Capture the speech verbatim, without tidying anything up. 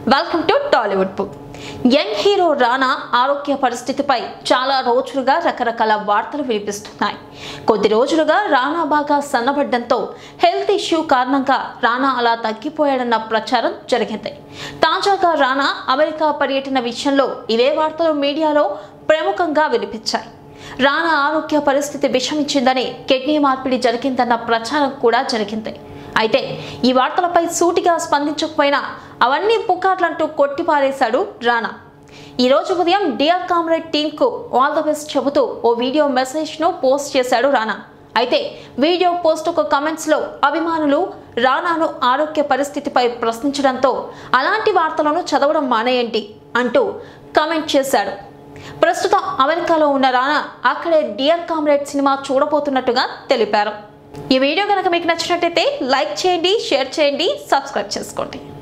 Welcome to Tollywood book. Young hero Rana ఆరోగ్య పరిస్థితిపై చాలా రోజులుగా రకరకాల వార్తలు వినిపిస్తున్నాయి. కొద్ది రోజులుగా రానా బాగా సన్నబడ్డంతో హెల్త్ ఇష్యూ కారణంగా రానా అలా తగ్గిపోయాడన్న ప్రచారం జరిగింది. తాజాగా రానా అమెరికా పర్యటన విషయంలో ఇవే వార్తలు మీడియాలో ప్రముఖంగా వినిపించాయి. రానా ఆరోగ్య పరిస్థితి విషమించిందని, కిడ్నీ మార్పిడి జరిగిందన్న ప్రచారం కూడా జరిగింది. అయితే ఈ వార్తలపై సూటిగా స్పందించకపోయినా అవన్నీ పుకార్లంటూ కొట్టిపారేశాడు రానా. ఈ రోజు ఉదయం డియర్ కామ్రేడ్ టీంకు ఆల్ ద బెస్ట్ చెబుతూ ఓ వీడియో మెసేజ్ను పోస్ట్ చేశాడు రానా. అయితే వీడియో పోస్టుకు కమెంట్స్లో అభిమానులు రానాను ఆరోగ్య పరిస్థితిపై ప్రశ్నించడంతో అలాంటి వార్తలను చదవడం మానేయండి అంటూ కమెంట్ చేశాడు. ప్రస్తుతం అమెరికాలో ఉన్న రానా అక్కడే డియర్ కామ్రేడ్ సినిమా చూడబోతున్నట్టుగా తెలిపారు. ఈ వీడియో కనుక మీకు నచ్చినట్టయితే లైక్ చేయండి, షేర్ చేయండి, సబ్స్క్రైబ్ చేసుకోండి.